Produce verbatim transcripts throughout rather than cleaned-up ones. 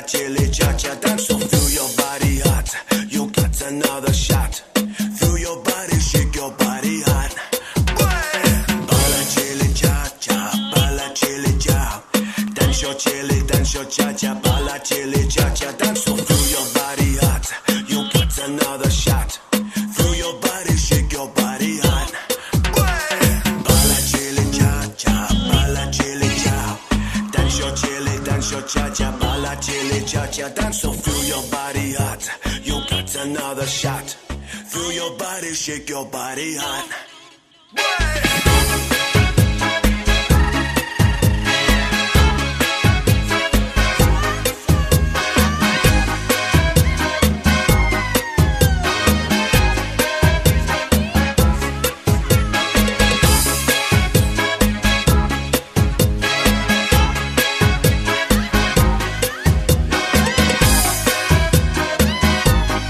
balla, chili, cha-cha, dance, so feel your body hot. You got another shot. Feel your body, shake your body hot. Balla, chili, cha-cha, balla, chili, cha. Dance your chili, dance your cha-cha, balla, chili, cha-cha, dance, so feel your body hot. You got another shot. Feel your body, shake your body hot. Balla, chili, cha-cha, balla, chili, cha. Dance your chili, dance your cha-cha, balla, chili, cha-cha, dance, so feel your body hot. You got another shot. Feel your body, shake your body hot.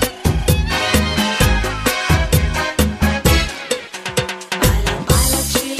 Balla, balla,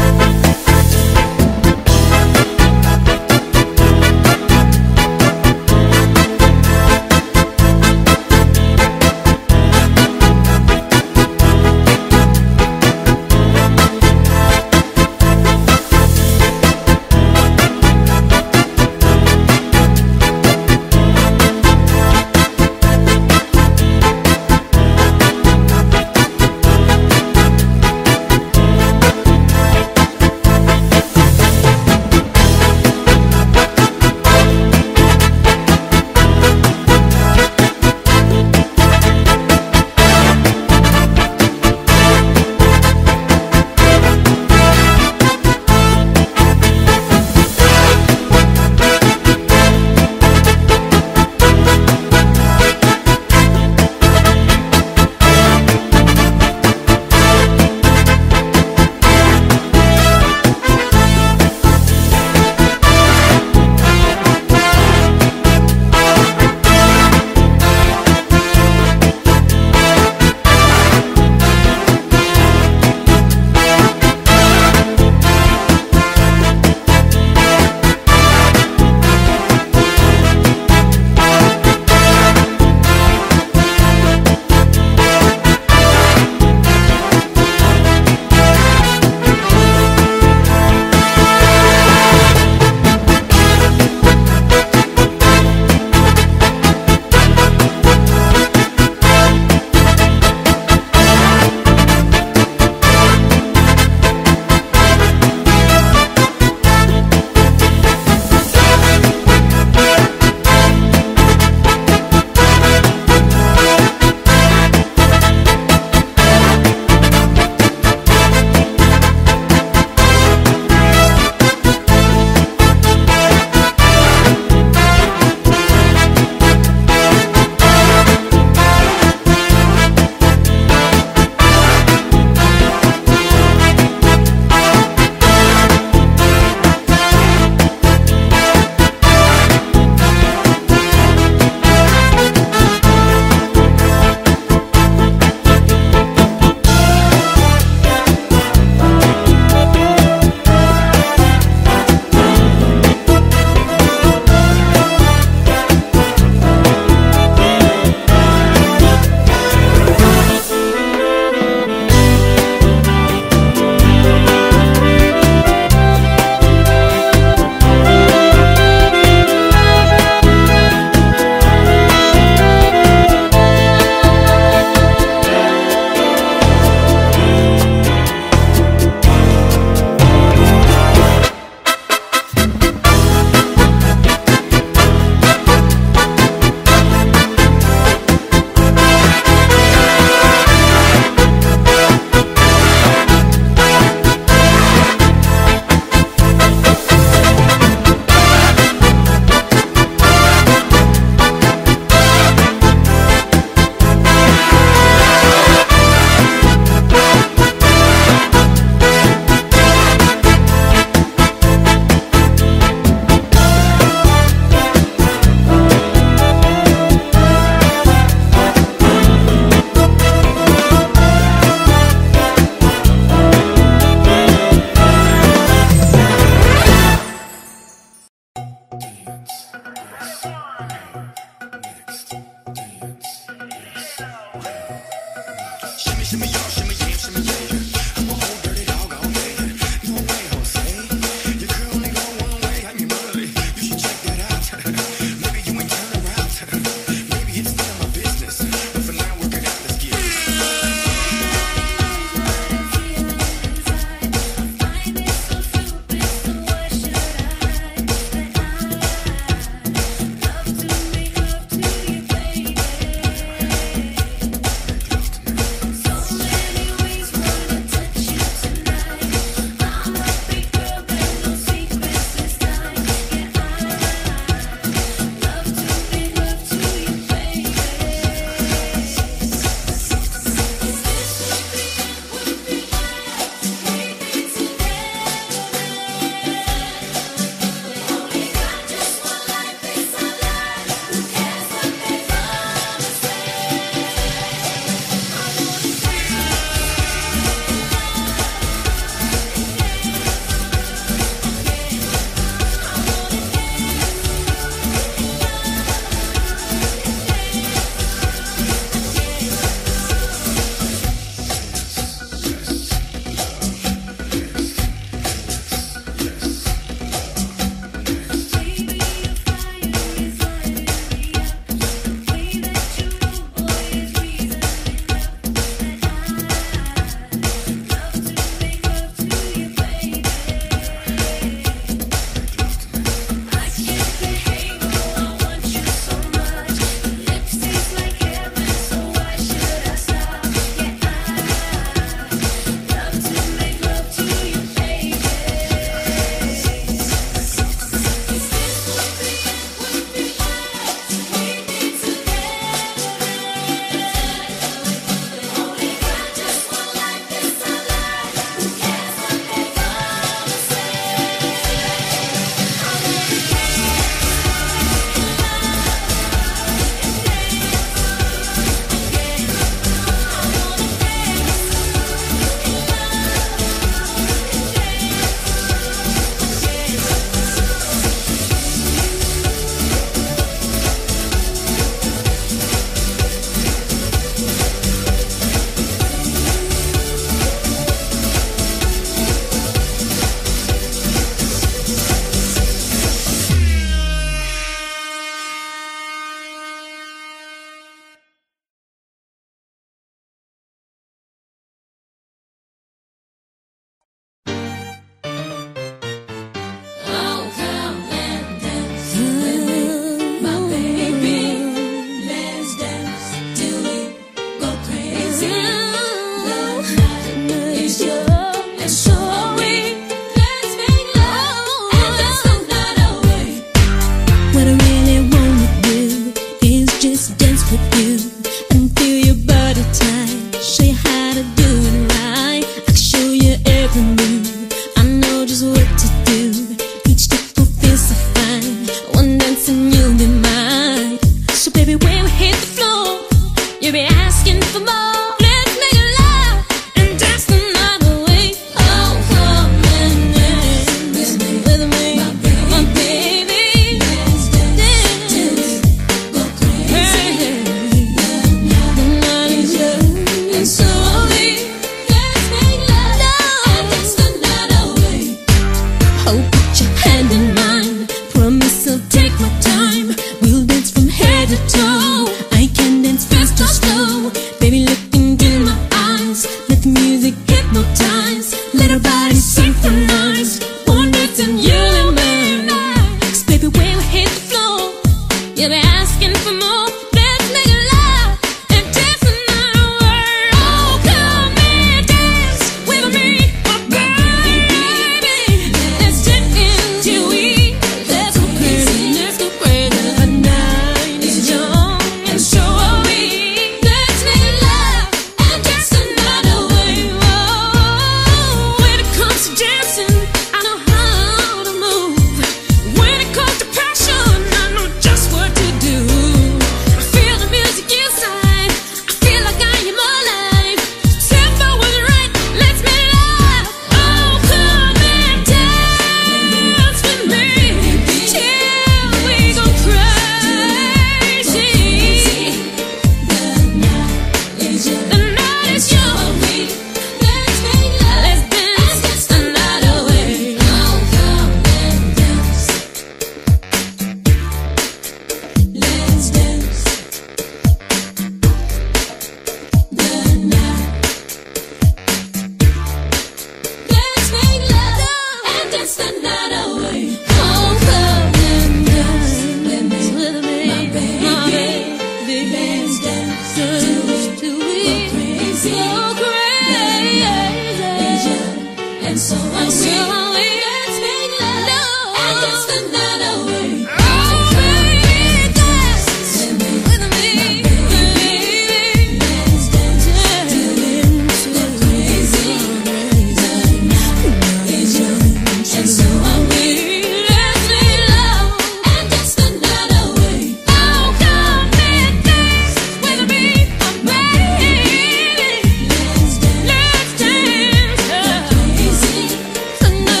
Let's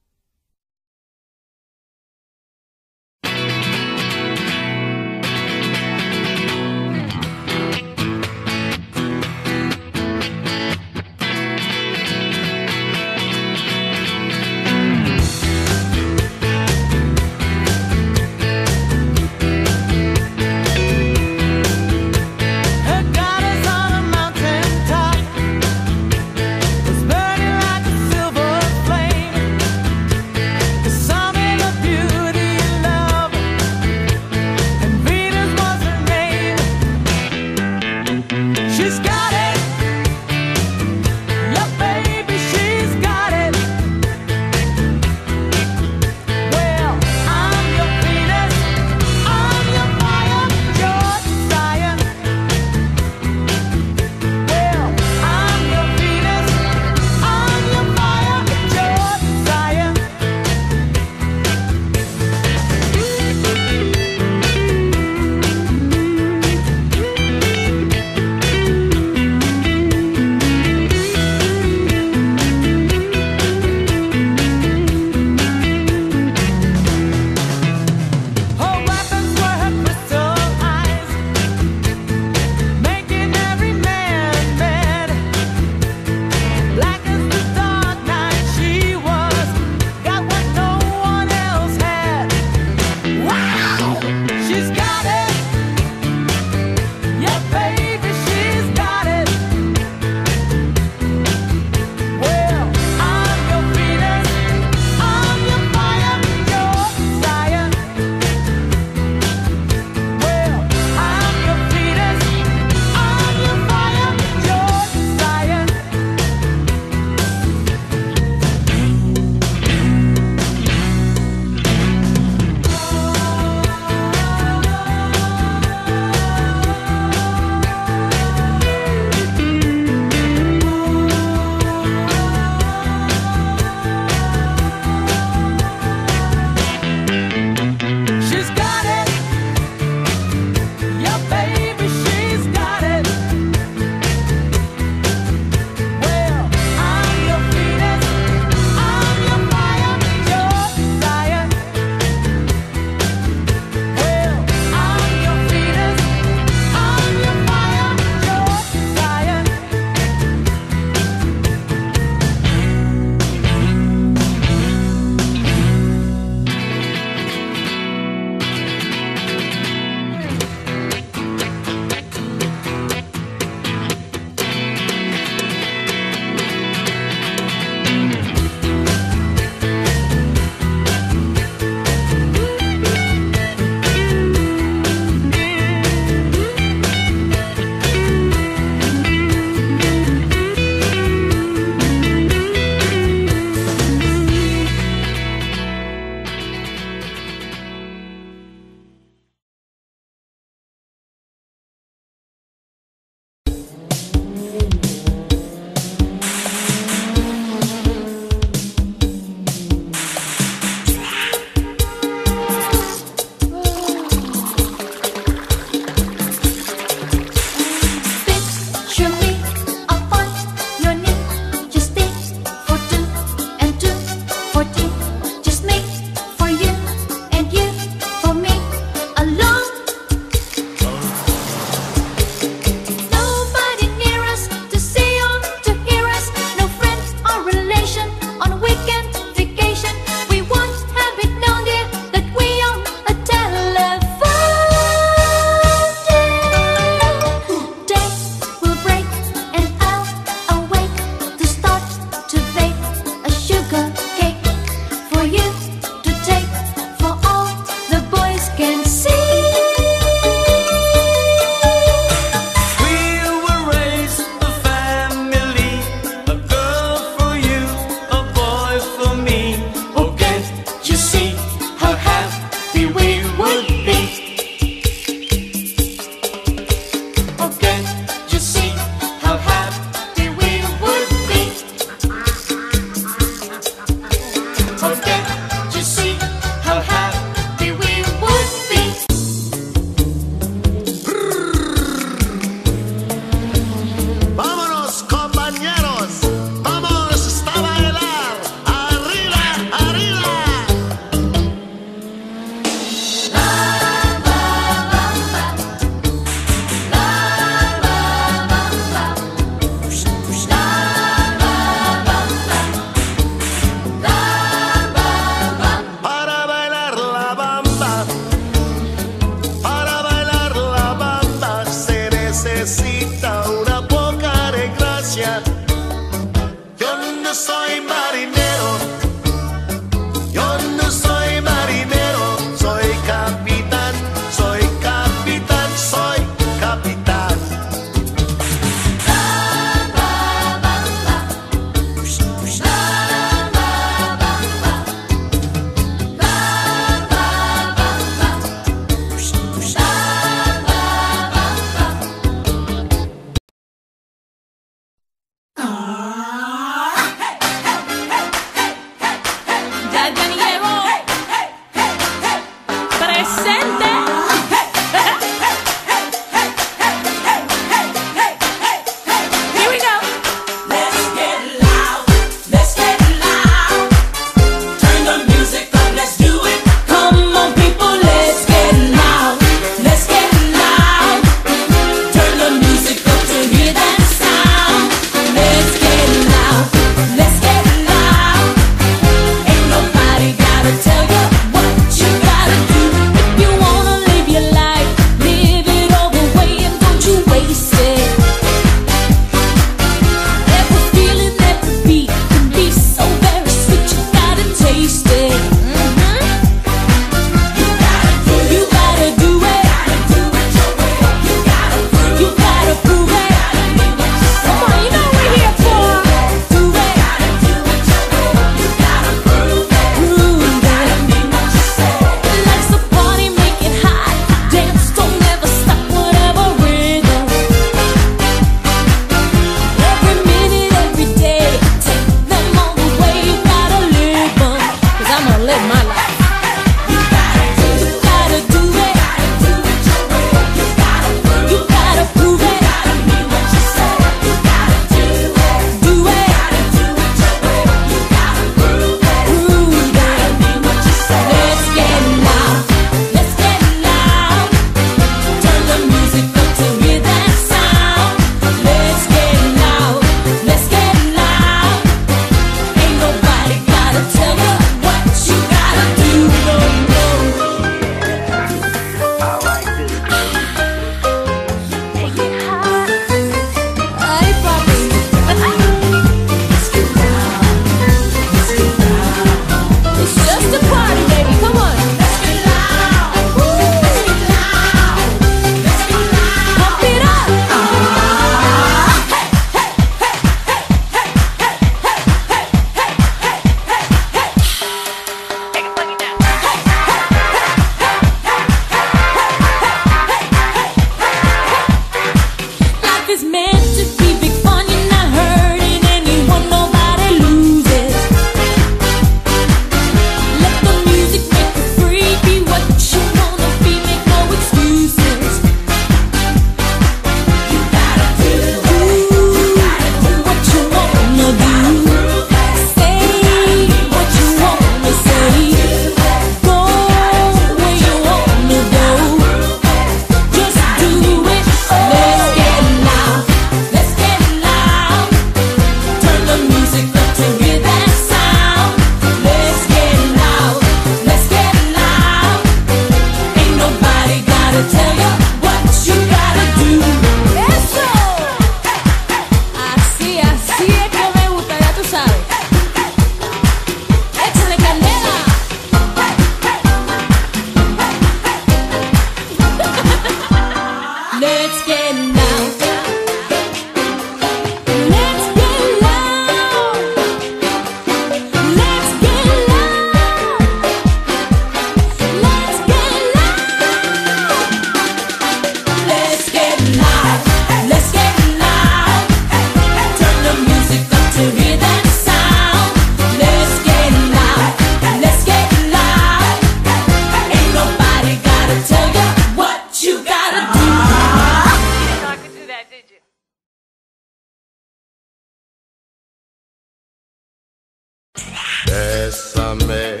Bésame,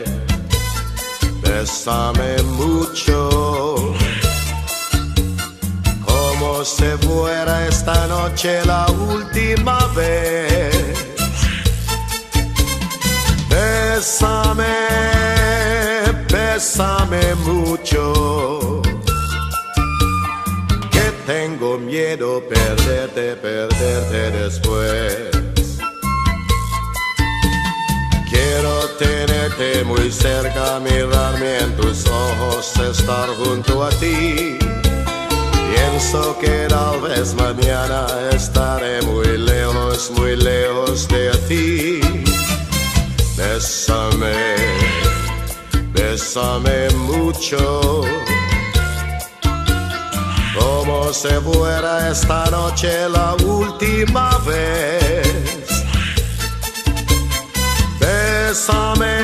bésame mucho, como si fuera esta noche la última vez. Bésame, bésame mucho, que tengo miedo perderte, perderte después. Quiero tenerte muy cerca, mirarme en tus ojos, estar junto a ti. Pienso que tal vez mañana estaré muy lejos, muy lejos de ti. Bésame, bésame mucho, como si fuera esta noche la última vez. Bésame,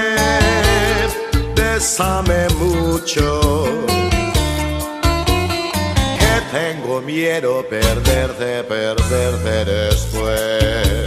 bésame mucho, que tengo miedo perderte, perderte después.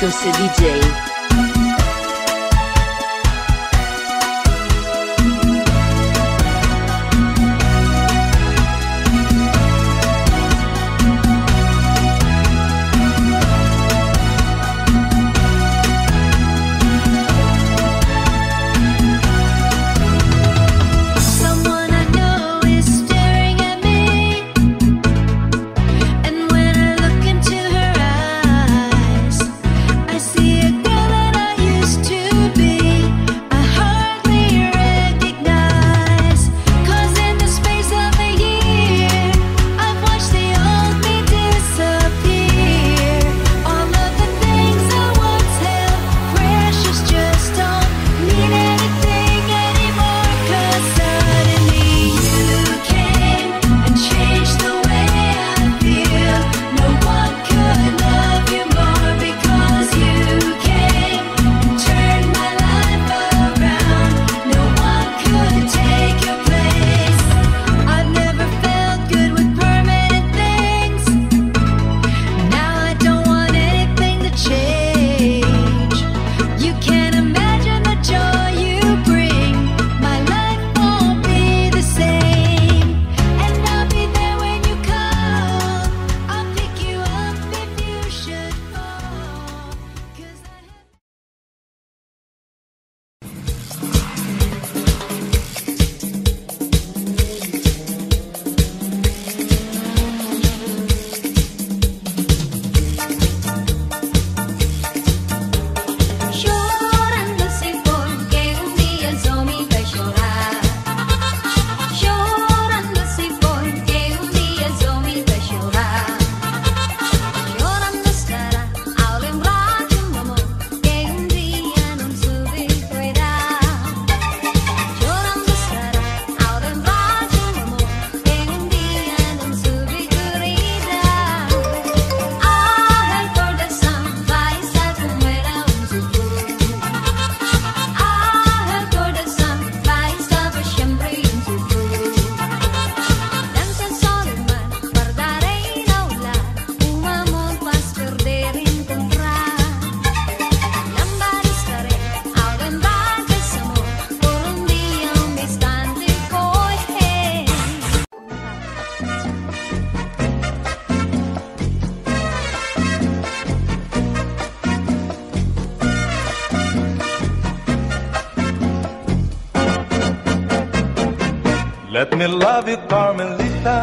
Carlitos D J. Let me love you, Carmelita.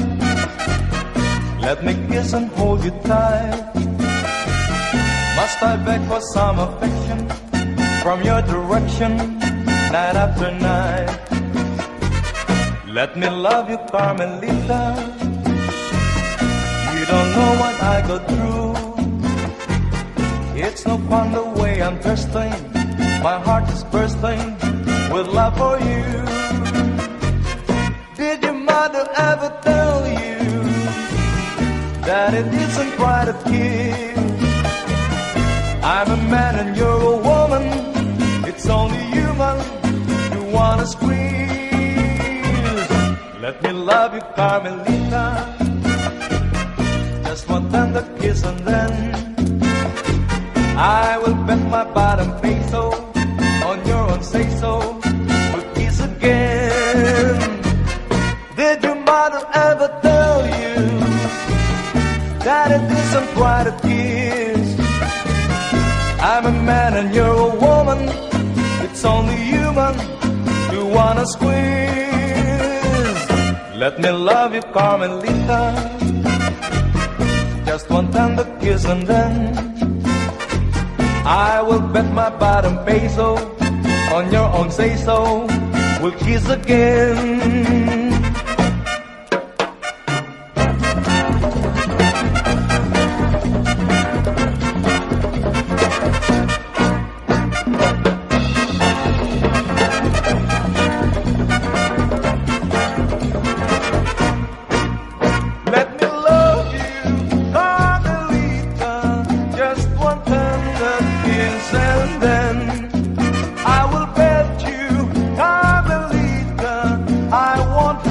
Let me kiss and hold you tight. Must I beg for some affection from your direction, night after night? Let me love you, Carmelita. You don't know what I go through. It's no fun the way I'm thirsting. My heart is bursting with love for you. Did your mother ever tell you that it isn't right to kiss? I'm a man and you're a woman. It's only human you wanna squeeze. Let me love you, Carmelita. Just one tender kiss and then I will bet my bottom peso on your own say-so. We'll kiss again. Did your mother ever tell you that it isn't right to kiss? I'm a man and you're a woman. It's only human you wanna squeeze. Let me love you, Carmelita. Just one tender kiss and then I will bet my bottom peso on your own say-so. We'll kiss again. I want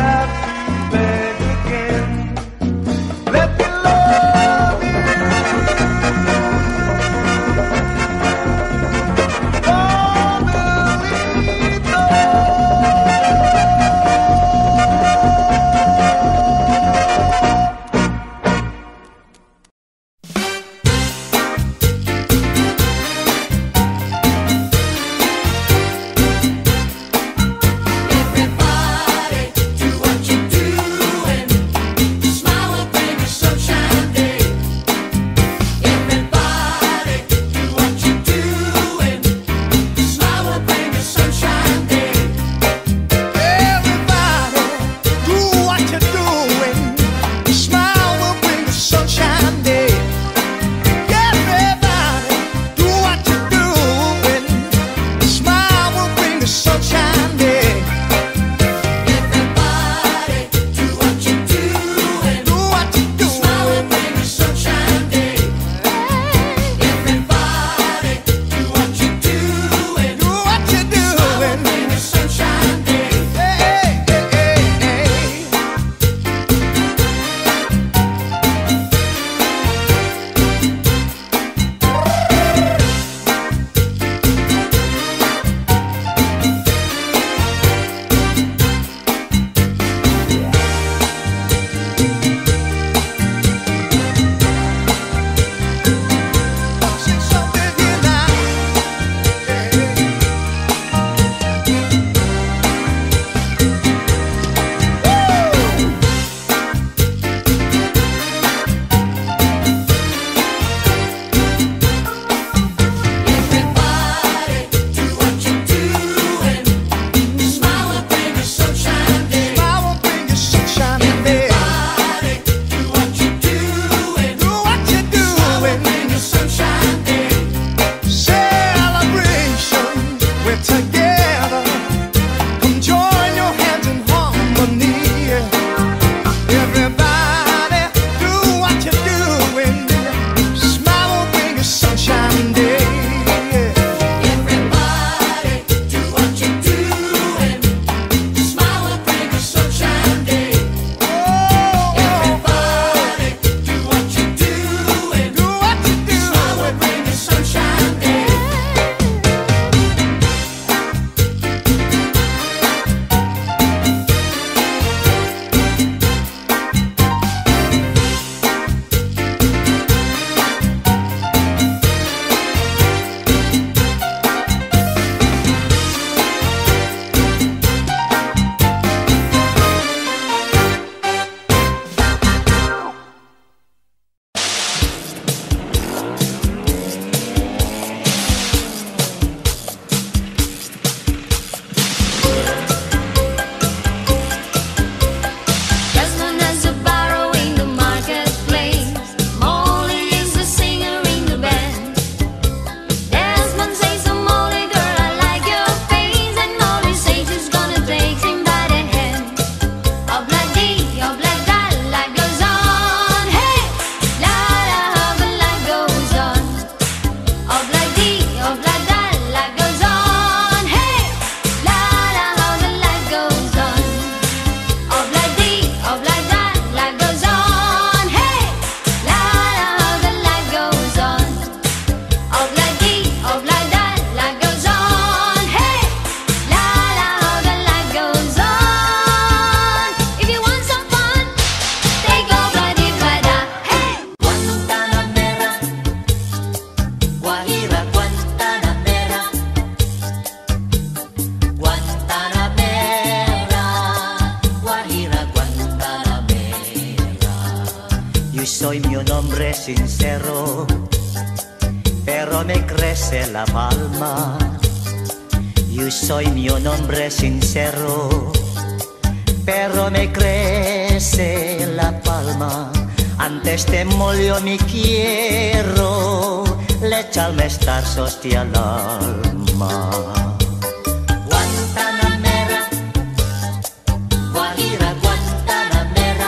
soy mi un hombre sincero, pero me crece la palma. Yo soy mi un hombre sincero, pero me crece la palma. Antes te molió mi quiero, le echarme estar sosti al alma. Guantanamera, Guajira, Guantanamera,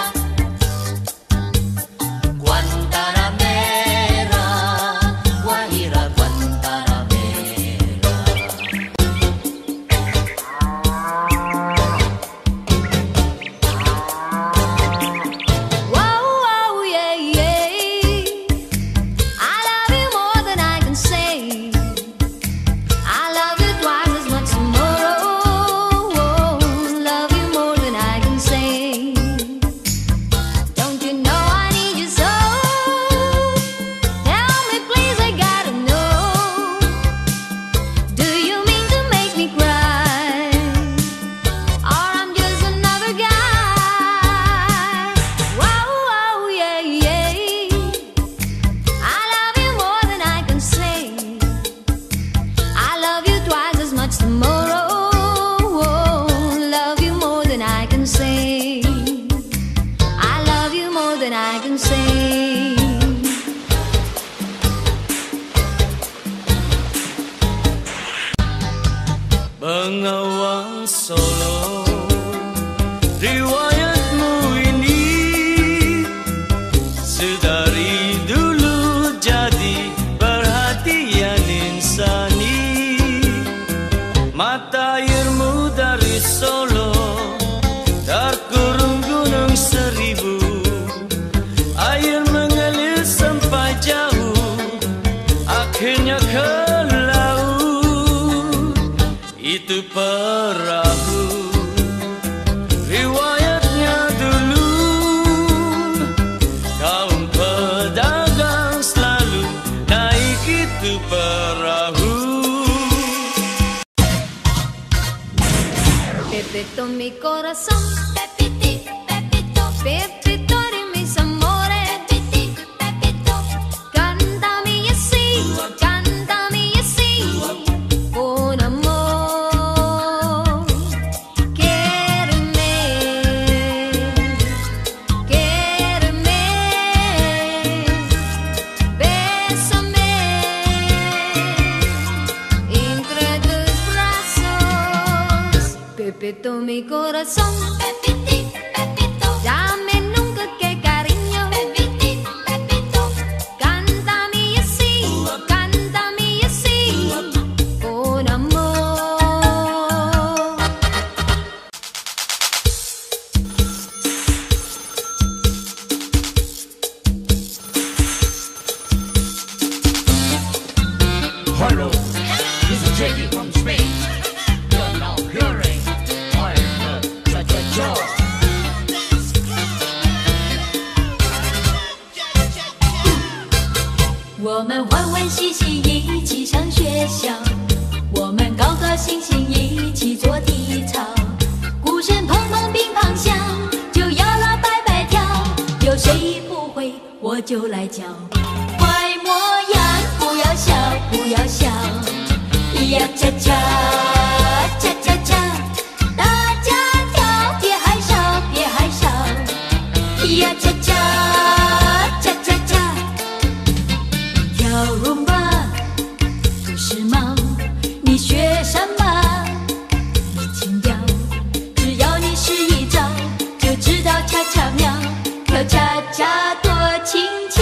Guantanamera, Guajira, Guantanamera. Whoa, whoa, yeah, yeah. I love you more than I can say. I love you twice as much tomorrow. Love you more than I can say. Don't you know I need you so? Tell me please, I gotta know. Do you mean to make me cry? Or I'm just another guy? Whoa, whoa, yeah, yeah. I love you more than I can say. I love you twice as much tomorrow. Love you more than I can say. I love you more than I can say. Bengawan Solo, riwayatmu ini sedari dulu jadi perhatian insani. Mata airmu dari Solo terkurung gunung seribu, air mengalir sampai jauh, akhirnya ke laut. Itu perahu riwayatnya dulu, kaum pedagang selalu naik itu perahu. Pepito mi corazón, Pepiti, Pepito, Pepito de mis amores, Pepiti, Pepito. Cántame así, cántame así, con amor. Quiéreme, quiéreme, bésame entre tus brazos. Pepito mi corazón, Pepiti, Pepito. Dame nunca que cariño, Pepiti, Pepito. Cántame así, cántame así, con amor. Hello, this is Jackie from Spain. You're now hearing Fire Cha-Cha-Cha. 我们欢欢喜喜一起上学校，我们高高兴兴一起做体操，鼓声砰砰乒乓响，就要啦摆摆跳，有谁不会我就来教，坏模样不要笑不要笑，呀恰恰恰恰恰，大家跳别害臊别害臊，呀恰恰恰恰恰。跳 Rumba 不时髦，你学什么？你情调，只要你试一招，就知道恰恰妙，跳恰恰多轻巧。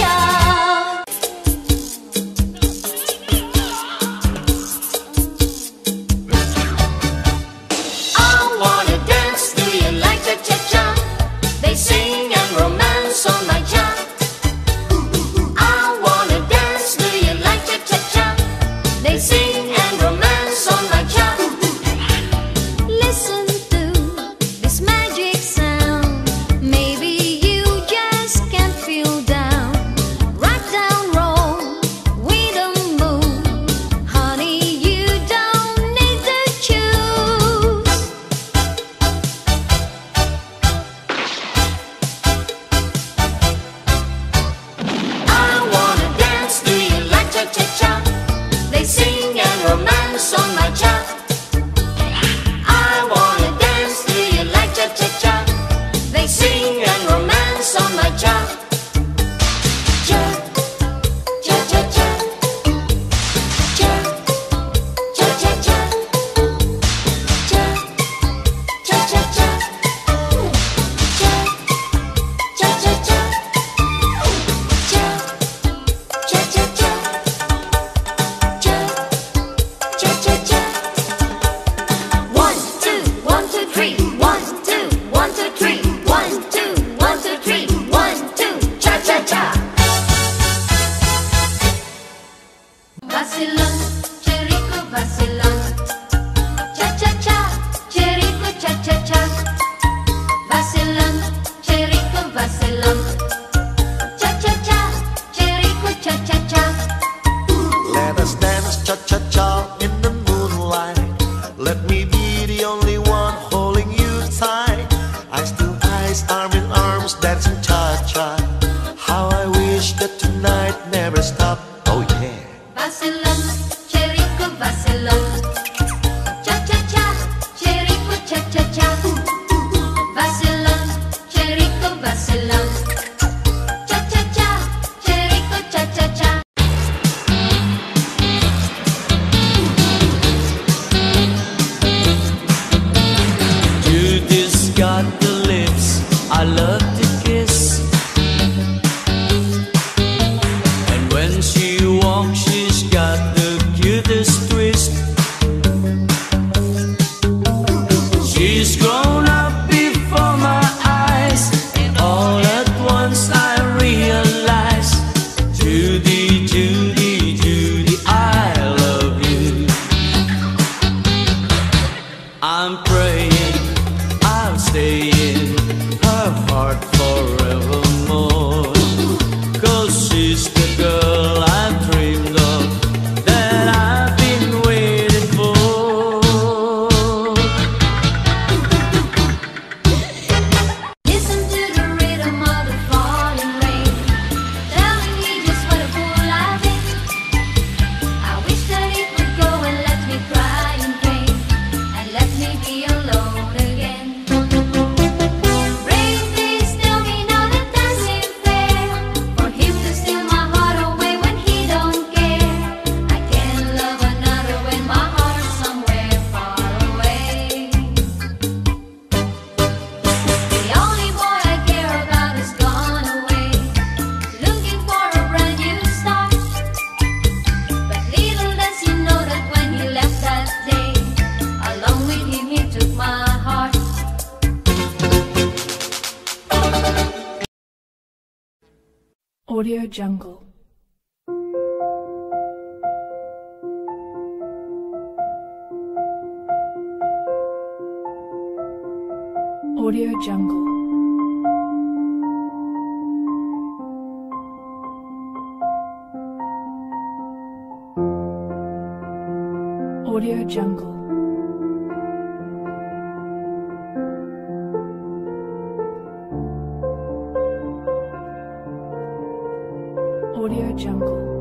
romance on my cha. I wanna dance, do you like cha-cha-cha? They sing and romance on my cha. Cha, cha-cha-cha. Cha, cha-cha-cha. Cha, cha-cha-cha. Cha, cha-cha-cha. Cha, cha-cha-cha. Cha, cha-cha-cha. One, two, one, two, three. One, two, one, two, three. One, two, one, two, three. One, two, cha-cha-cha. Vacilón, cherico, vacilón. Cha-cha-cha, cherico, cha-cha-cha. Vacilón, cherico, vacilón. Cha-cha-cha, cherico, cha-cha-cha. Let us dance cha-cha-cha in the moonlight. Let me be the only one holding you tight. Eyes to eyes, arm in arms, dancing cha-cha. How I wish that tonight never stopped. Oh yeah. Vacilón, cherico, vacilón. Cha-cha-cha, cherico, cha-cha-cha. Vacilón, cherico, vacilón. Cha-cha-cha, cherico, cha-cha-cha. Judy's got the lips I love to kiss, and when she walks she's got the cutest twist. She's grown up before my eyes, and all at once I realize, Judy, Judy, Judy, I love you. I'm praying I'll stay in her heart forevermore, 'cause she's the girl I've dreamed of, that I've been waiting for. Listen to the rhythm of the falling rain, telling me just what a fool I've been. I wish that it would go and let me cry in pain, and let me be alone again. Rain, please tell me now that dancing fair, for him to steal my heart away when he don't care. I can't love another when my heart's somewhere far away. The only boy I care about is gone away, looking for a brand new start. But little does he know that when he left that day, along with him he took my heart. Audio Jungle. Audio Jungle. Audio Jungle. Audio Jungle.